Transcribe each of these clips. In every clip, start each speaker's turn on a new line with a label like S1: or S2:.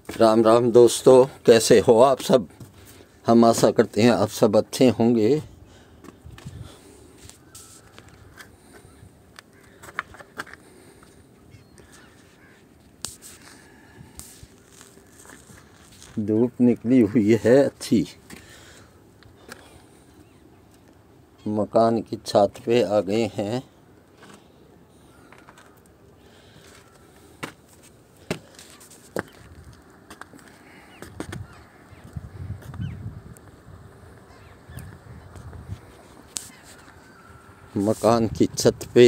S1: राम राम दोस्तों, कैसे हो आप सब। हम आशा करते हैं आप सब अच्छे होंगे। धूप निकली हुई है अच्छी। मकान की छत पे आ गए हैं। मकान की छत पे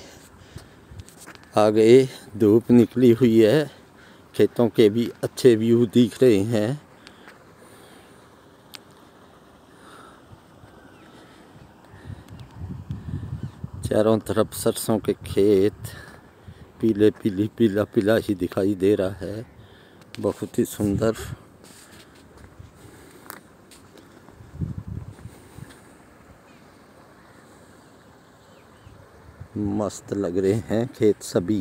S1: आ गए। धूप निकली हुई है। खेतों के भी अच्छे व्यू दिख रहे हैं। चारों तरफ सरसों के खेत पीला पीला ही दिखाई दे रहा है। बहुत ही सुंदर। मस्त लग रहे हैं खेत सभी।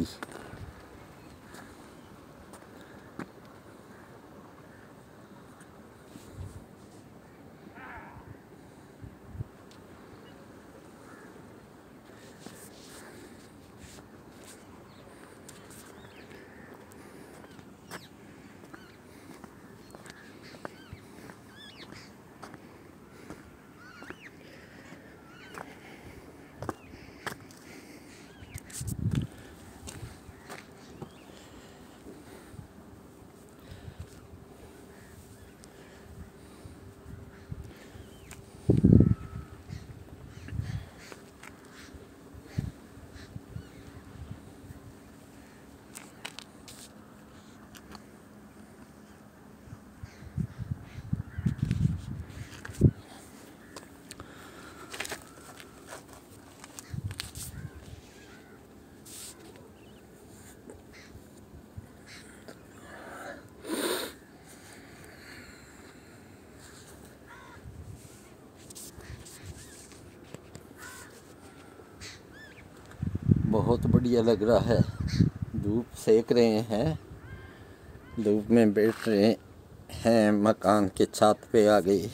S1: बहुत बढ़िया लग रहा है। धूप सेक रहे हैं। धूप में बैठ रहे हैं। मकान के छत पे आ गए।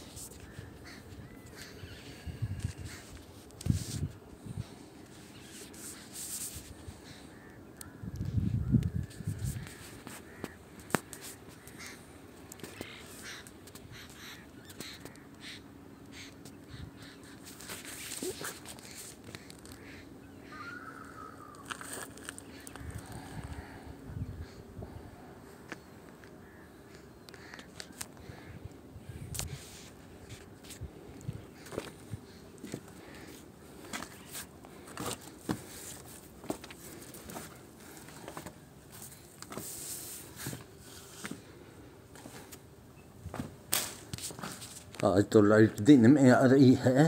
S1: आज तो लाइट दिन में आ रही है।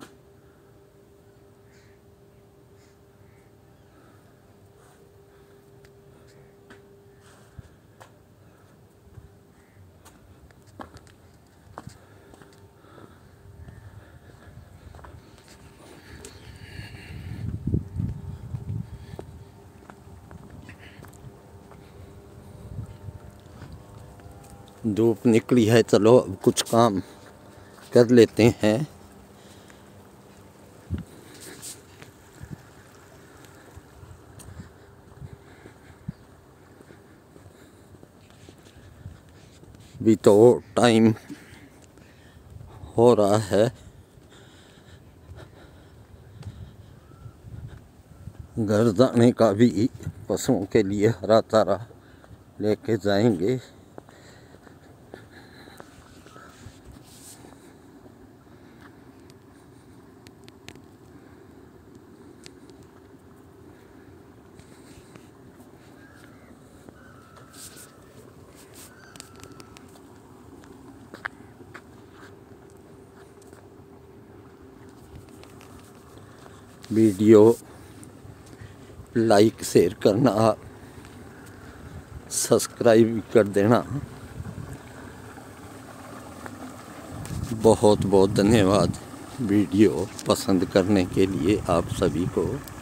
S1: धूप निकली है, चलो अब कुछ काम कर लेते हैं। भी तो टाइम हो रहा है। घर जाने का भी पशुओं के लिए हरा चारा लेके जाएंगे। वीडियो लाइक शेयर करना, सब्सक्राइब कर देना। बहुत बहुत धन्यवाद वीडियो पसंद करने के लिए आप सभी को।